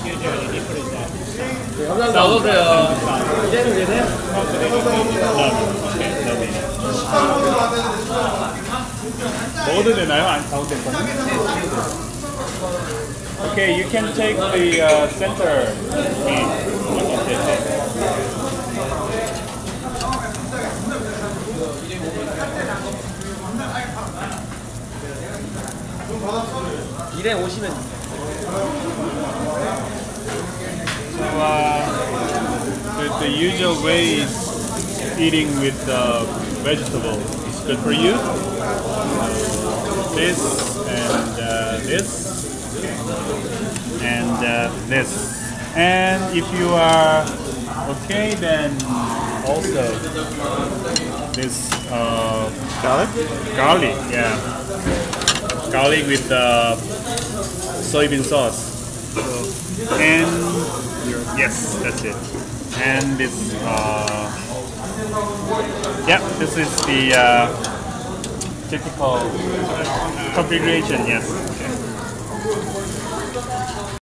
싸우세요. 먹어도 되나요? 안 가운데 거는? Okay, you can take the center meat. You can take it. 일에 오시면 So, the usual way is eating with vegetable. It's good for you. This and this. And if you are okay, then also this garlic, yeah, garlic with soybean sauce. And yes, that's it. And this, yeah, this is the typical configuration. Yes. Okay.